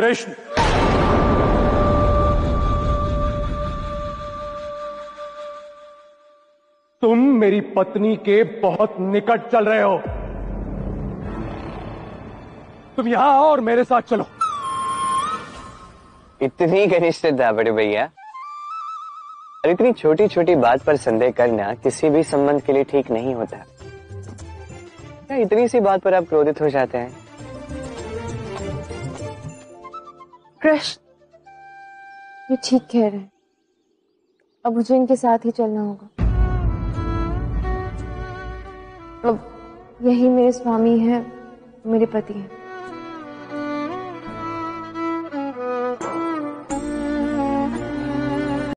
कृष्ण, तुम मेरी पत्नी के बहुत निकट चल रहे हो। तुम यहां आओ और मेरे साथ चलो। इतनी घनिष्ठता बड़े भैया, और इतनी छोटी छोटी बात पर संदेह करना किसी भी संबंध के लिए ठीक नहीं होता। क्या इतनी सी बात पर आप क्रोधित हो जाते हैं? कृष्ण, ये ठीक कह रहे हैं। अब मुझे इनके साथ ही चलना होगा। अब यही मेरे स्वामी हैं, मेरे पति हैं।